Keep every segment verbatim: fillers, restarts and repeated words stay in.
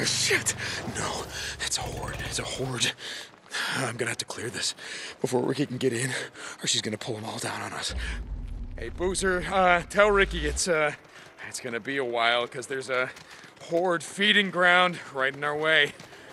Oh, shit. No, it's a horde. It's a horde. I'm gonna have to clear this before Ricky can get in, or she's gonna pull them all down on us. Hey, Boozer, uh, tell Ricky it's, uh, it's gonna be a while, because there's a horde feeding ground right in our way.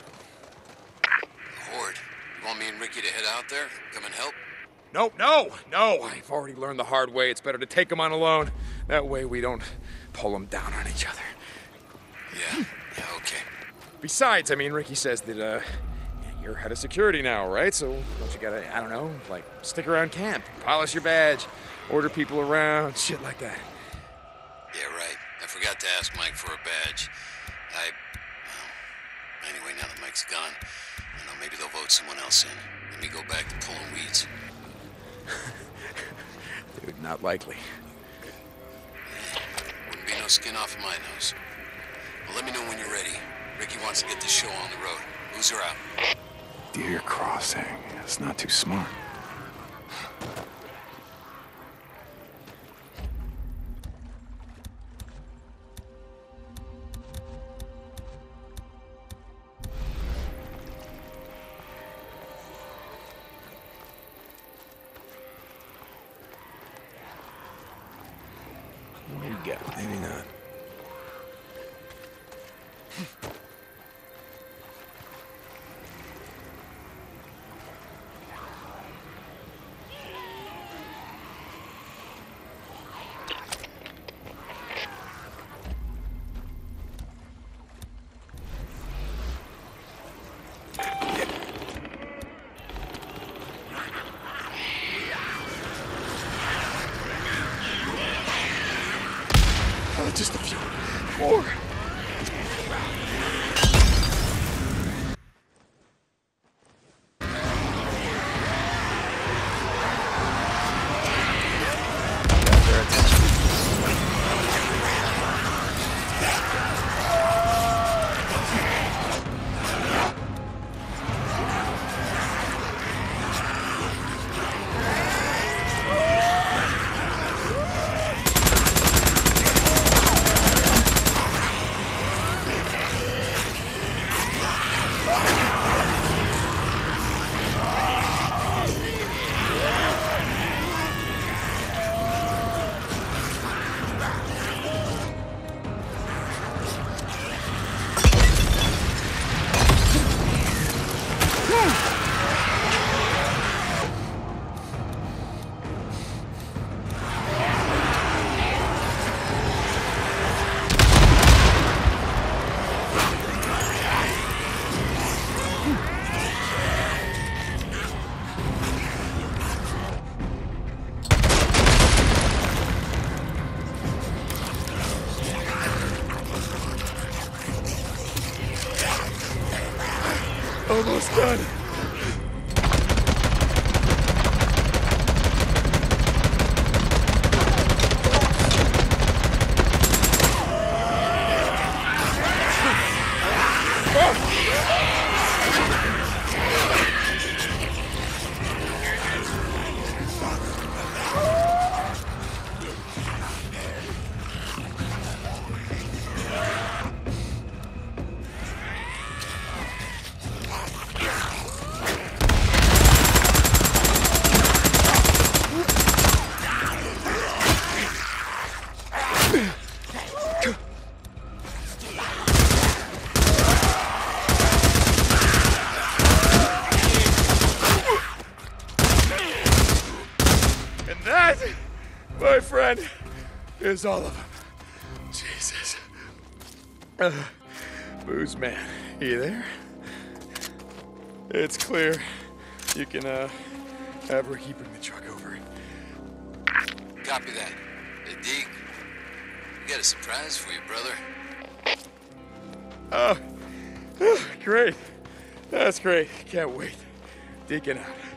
Horde? You want me and Ricky to head out there? Come and help? No, no, no. I've already learned the hard way. It's better to take them on alone. That way we don't pull them down on each other. Yeah, yeah, okay. Besides, I mean, Ricky says that, uh, you're head of security now, right? So don't you gotta, I don't know, like, stick around camp, polish your badge, order people around, shit like that. Yeah, right. I forgot to ask Mike for a badge. I... Well, anyway, now that Mike's gone, I know maybe they'll vote someone else in. Let me go back to pulling weeds. Dude, not likely. Wouldn't be no skin off of my nose. Well, let me know when you're ready. Ricky wants to get this show on the road. Boozer out. Deer crossing. It's not too smart. Maybe get it. Maybe not. Just a few more. Almost done. My friend is all of them. Jesus. Uh, Booze man, you there? It's clear. You can, uh, have Ricky bring the truck over. Copy that. Hey, Deke, we got a surprise for you, brother. Oh, oh, great. That's great. Can't wait. Deacon out.